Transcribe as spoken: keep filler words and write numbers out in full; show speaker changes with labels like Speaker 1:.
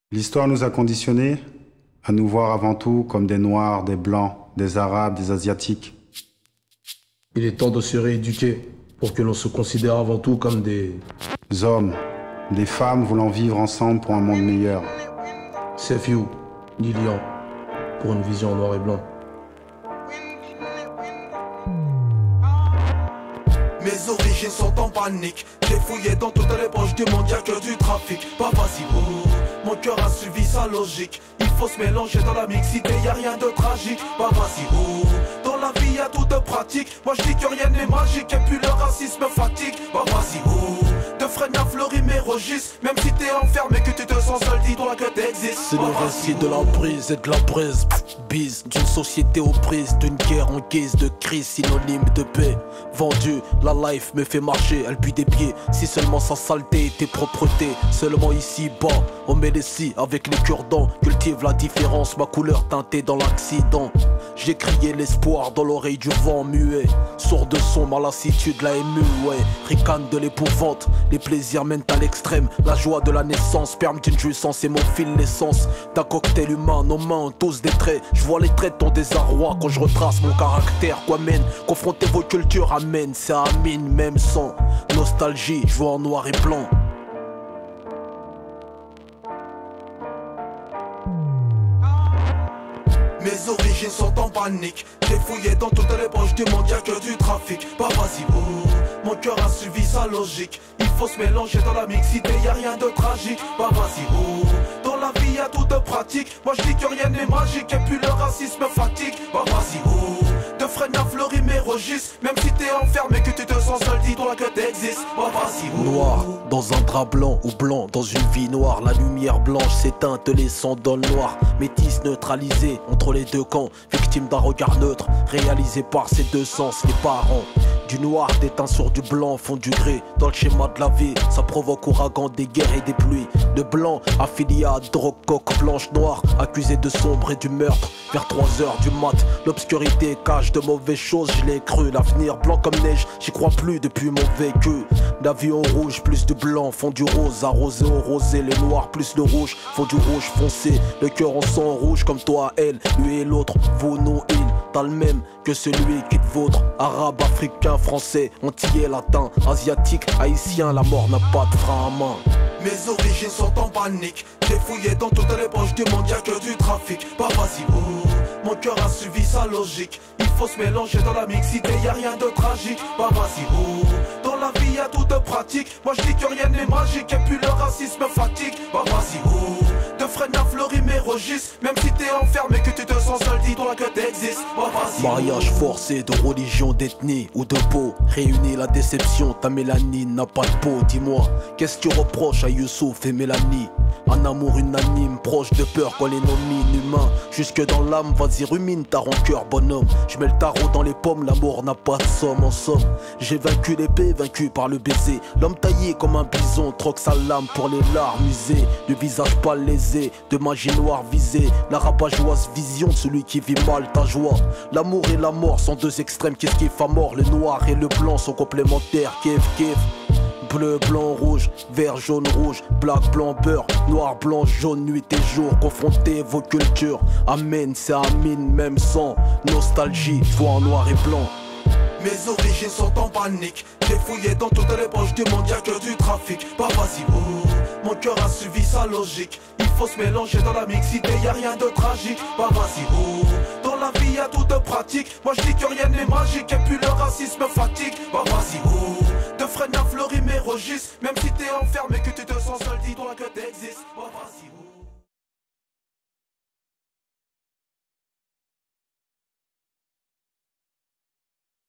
Speaker 1: L'histoire nous a conditionnés à nous voir avant tout comme des Noirs, des Blancs, des Arabes, des Asiatiques.
Speaker 2: Il est temps de se rééduquer pour que l'on se considère avant tout comme des
Speaker 1: hommes, des femmes voulant vivre ensemble pour un monde meilleur.
Speaker 2: Safe You, Lilian, pour une vision en noir et blanc.
Speaker 3: Mes origines sont en panique. J'ai fouillé dans toutes les poches du monde, y'a que du trafic. Pas facile, oh. Mon cœur a suivi sa logique. Il faut se mélanger dans la mixité, y'a rien de tragique. Pas facile, oh. Dans la vie y'a toute pratique. Moi je dis que rien n'est magique et puis le racisme fatigue. Pas facile, oh. De freine à fleurir mes registres. Même si t'es enfermé, que tu te sens seul, dis-toi que t'existes.
Speaker 4: C'est le récit de la brise et de la brise. Bise d'une société aux prises, d'une guerre en guise de crise, synonyme de paix. Vendu, la life me fait marcher, elle pue des pieds. Si seulement sa saleté était propreté. Seulement ici bas, on met les scies avec les cure-dents. Cultive la différence, ma couleur teintée dans l'accident. J'ai crié l'espoir dans l'oreille du vent muet. Sourd de son, ma lassitude la émue, ouais. Ricane de l'épouvante, les plaisirs mènent à l'extrême. La joie de la naissance, sperme d'une jouissance et mon fil l'essence d'un cocktail humain, nos mains tous des traits. Je vois les traits de ton désarroi quand je retrace mon caractère. Quoi mène, confronter vos cultures amène, ça amine même sans nostalgie, je vois en noir et blanc.
Speaker 3: Mes origines sont en panique. J'ai fouillé dans toutes les poches du monde, y'a que du trafic. Pas facile, oh. Mon cœur a suivi sa logique. Il faut se mélanger dans la mixité, y'a rien de tragique. Pas facile, oh. Dans la vie y'a toute pratique. Moi je dis que rien n'est magique et puis le racisme fatigue. Pas facile, oh. De freine à fleurir mes registres. Même si t'es enfermé, que tu te sens seul, dis-toi que t'existes. Pas facile, oh.
Speaker 4: Noir dans un drap blanc ou blanc dans une vie noire. La lumière blanche s'éteint, te laissant dans le noir. Métis neutralisé entre les deux camps, victime d'un regard neutre, réalisé par ces deux sens, les parents. Du noir déteint sur du blanc, fond du gré. Dans le schéma de la vie, ça provoque ouragan, des guerres et des pluies. De blanc, affilié à drogue, coque, blanche, noire, accusé de sombre et du meurtre. Vers trois heures du mat, l'obscurité cache de mauvaises choses, je l'ai cru. L'avenir blanc comme neige, j'y crois plus depuis mon vécu. L'avion rouge, plus de blanc, fond du rose, arrosé au rosé. Les noirs, plus le rouge, fond du rouge foncé. Le cœur en sang rouge comme toi, elle, lui et l'autre, vous, nous, il. T'as le même que celui qui te vôtre. Arabe, africain, français, antillais, latin, asiatique, haïtien, la mort n'a pas de frein à main.
Speaker 3: Mes origines sont en panique. J'ai fouillé dans toutes les poches du monde, y'a que du trafic. Pas facile, oh. Mon cœur a suivi sa logique. Il faut se mélanger dans la mixité, y'a rien de tragique. Pas facile, oh. Dans la vie y'a toute pratique. Moi je dis que rien n'est magique et puis le racisme fatigue. Pas facile, oh. De freine à fleurir mes registres. Même si t'es enfermé, que tu te sens seul, dis-toi que t'existes. Pas facile,
Speaker 4: mariage forcé de religion, d'ethnie ou de peau. Réunis la déception, ta mélanine n'a pas de peau. Dis-moi, qu'est-ce que tu reproches à Youssouf et Mélanie? Un amour unanime, proche de peur qu'on les nomine humains. Jusque dans l'âme, vas-y rumine ta rancœur bonhomme. Je mets le tarot dans les pommes, l'amour n'a pas de somme en somme. J'ai vaincu l'épée, vaincu par le baiser. L'homme taillé comme un bison, troque sa lame pour les larmes usées. Le visage pas lésé, de magie noire visée. La rabat-joieuse vision de celui qui vit mal ta joie. L'amour et la mort sont deux extrêmes qui esquivent à mort. Le noir et le blanc sont complémentaires, kiff kiff. Bleu, blanc, rouge, vert, jaune, rouge, black, blanc, beurre, noir, blanc, jaune, nuit et jour. Confrontez vos cultures, amen, c'est amine, même sans nostalgie, vois en noir et blanc.
Speaker 3: Mes origines sont en panique. J'ai fouillé dans toutes les poches du monde, y'a que du trafic. Pas facile, oh. Mon cœur a suivi sa logique. Il faut se mélanger dans la mixité, y'a rien de tragique. Pas facile, oh. Dans la vie y'a toute pratique. Moi je dis que rien n'est magique et puis le racisme fatigue. Pas facile, oh. De freine à fleurir mes registres. Même si t'es enfermé, que tu te sens seul, dis-toi que t'existes. Pas facile, oh.